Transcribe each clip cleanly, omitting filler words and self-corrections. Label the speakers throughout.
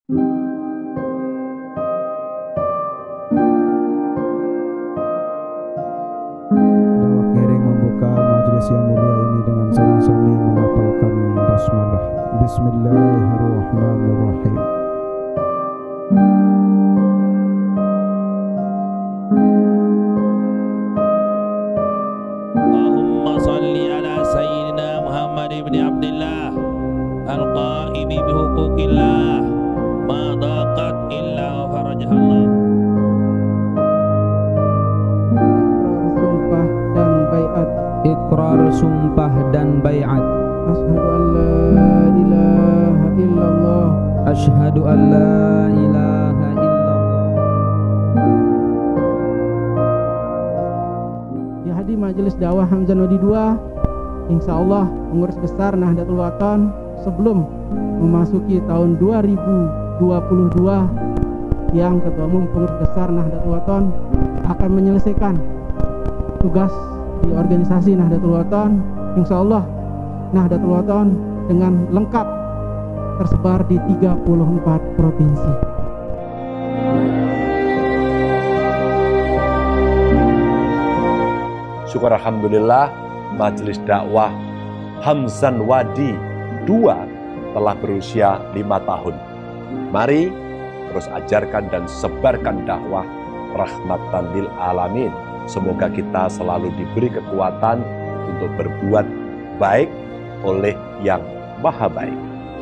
Speaker 1: Membuka majelis yang mulia ini dengan sama-sama melafalkan basmalah. Bismillahirrahmanirrahim.
Speaker 2: Allahumma salli ala sayyidina Muhammad ibn Abdullah al-qaimi bihuquqillah ma daqat illa farajahallah.
Speaker 3: Iqrar sumpah dan bai'at.
Speaker 1: Asyhadu an la ilaha illallah.
Speaker 4: Di hadi Majelis Dakwah Hamzah Nodi II, insyaallah pengurus besar Nahdlatul Wathon sebelum memasuki tahun 2022 yang Ketua Umum Pengurus Besar Nahdlatul Wathon akan menyelesaikan tugas di organisasi Nahdlatul Wathon. Insyaallah Nahdlatul Wathon dengan lengkap tersebar di 34 provinsi.
Speaker 5: Syukur alhamdulillah Majelis Dakwah Hamzah Nodi II telah berusia 5 tahun. Mari terus ajarkan dan sebarkan dakwah rahmatan lil alamin. Semoga kita selalu diberi kekuatan untuk berbuat baik oleh yang maha baik.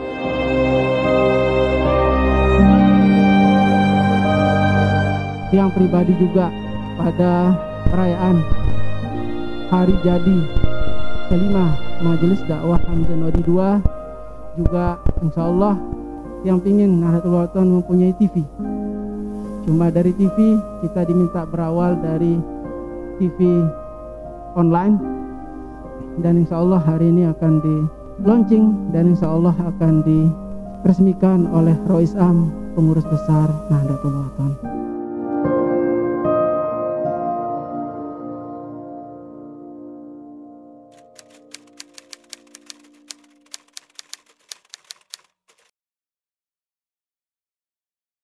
Speaker 4: Yang pribadi juga pada perayaan hari jadi kelima Majelis Dakwah Hamzah Nodi II juga insyaallah yang pingin Nahdlatul Wathon mempunyai TV. Cuma dari TV kita diminta berawal dari TV online, dan insyaallah hari ini akan di launching dan insyaallah akan diresmikan oleh Rois Am Pengurus Besar Nahdlatul Wathon.